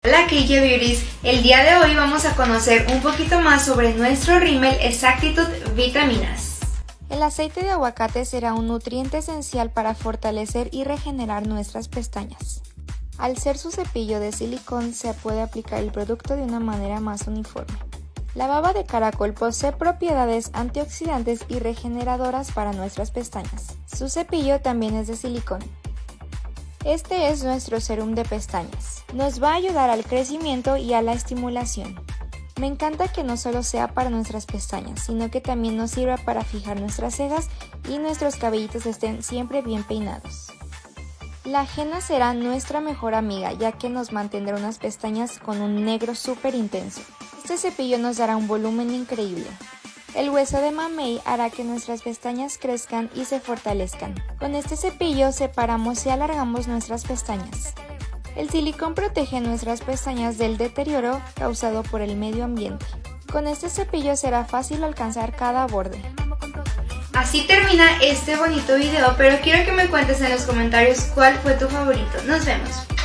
Hola KJ Beauties, el día de hoy vamos a conocer un poquito más sobre nuestro rímel Exactitud Vitaminas. El aceite de aguacate será un nutriente esencial para fortalecer y regenerar nuestras pestañas. Al ser su cepillo de silicón se puede aplicar el producto de una manera más uniforme. La baba de caracol posee propiedades antioxidantes y regeneradoras para nuestras pestañas. Su cepillo también es de silicón. Este es nuestro serum de pestañas. Nos va a ayudar al crecimiento y a la estimulación. Me encanta que no solo sea para nuestras pestañas, sino que también nos sirva para fijar nuestras cejas y nuestros cabellitos estén siempre bien peinados. La henna será nuestra mejor amiga, ya que nos mantendrá unas pestañas con un negro súper intenso. Este cepillo nos dará un volumen increíble. El hueso de mamey hará que nuestras pestañas crezcan y se fortalezcan. Con este cepillo separamos y alargamos nuestras pestañas. El silicón protege nuestras pestañas del deterioro causado por el medio ambiente. Con este cepillo será fácil alcanzar cada borde. Así termina este bonito video, pero quiero que me cuentes en los comentarios cuál fue tu favorito. Nos vemos.